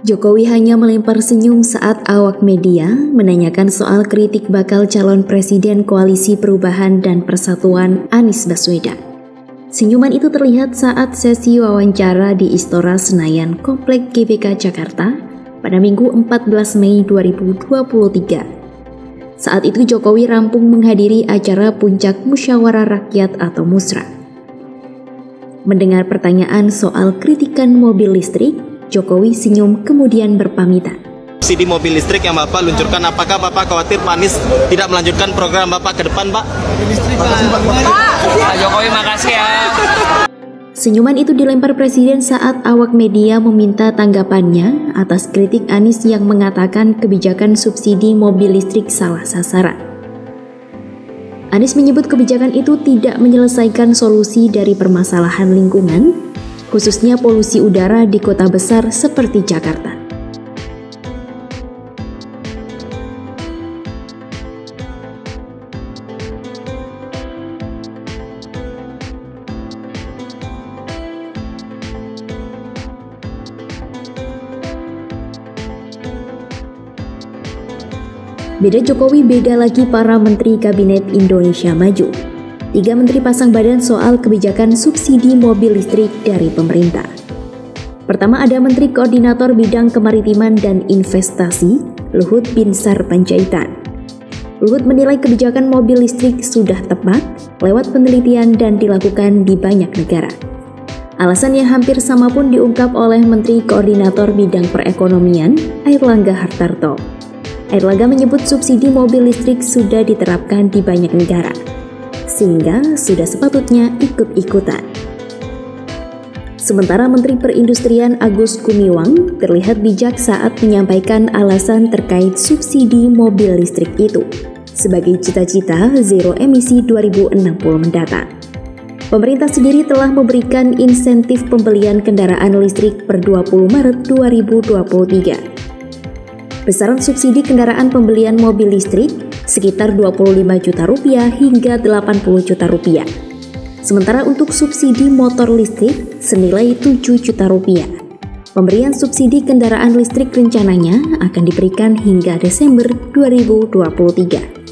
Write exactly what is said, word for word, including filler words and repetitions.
Jokowi hanya melempar senyum saat awak media menanyakan soal kritik bakal calon presiden Koalisi Perubahan dan Persatuan Anies Baswedan. Senyuman itu terlihat saat sesi wawancara di Istora Senayan Komplek G B K Jakarta pada Minggu empat belas Mei dua ribu dua puluh tiga. Saat itu Jokowi rampung menghadiri acara Puncak Musyawarah Rakyat atau Musra. Mendengar pertanyaan soal kritikan mobil listrik, Jokowi senyum kemudian berpamitan. Subsidi mobil listrik yang Bapak luncurkan, apakah Bapak khawatir Pak Anies tidak melanjutkan program Bapak ke depan, Pak? Listrik, Pak Jokowi, makasih ya. Senyuman itu dilempar Presiden saat awak media meminta tanggapannya atas kritik Anies yang mengatakan kebijakan subsidi mobil listrik salah sasaran. Anies menyebut kebijakan itu tidak menyelesaikan solusi dari permasalahan lingkungan, khususnya polusi udara di kota besar seperti Jakarta. Beda Jokowi, beda lagi para Menteri Kabinet Indonesia Maju. Tiga menteri pasang badan soal kebijakan subsidi mobil listrik dari pemerintah. Pertama ada Menteri Koordinator Bidang Kemaritiman dan Investasi, Luhut Binsar Panjaitan. Luhut menilai kebijakan mobil listrik sudah tepat lewat penelitian dan dilakukan di banyak negara. Alasan yang hampir sama pun diungkap oleh Menteri Koordinator Bidang Perekonomian, Airlangga Hartarto. Airlangga menyebut subsidi mobil listrik sudah diterapkan di banyak negara, sehingga sudah sepatutnya ikut-ikutan. Sementara Menteri Perindustrian Agus Gumiwang terlihat bijak saat menyampaikan alasan terkait subsidi mobil listrik itu sebagai cita-cita zero emisi dua ribu enam puluh mendatang. Pemerintah sendiri telah memberikan insentif pembelian kendaraan listrik per dua puluh Maret dua ribu dua puluh tiga. Besaran subsidi kendaraan pembelian mobil listrik sekitar dua puluh lima juta rupiah hingga delapan puluh juta rupiah. Sementara untuk subsidi motor listrik senilai tujuh juta rupiah. Pemberian subsidi kendaraan listrik rencananya akan diberikan hingga Desember dua ribu dua puluh tiga.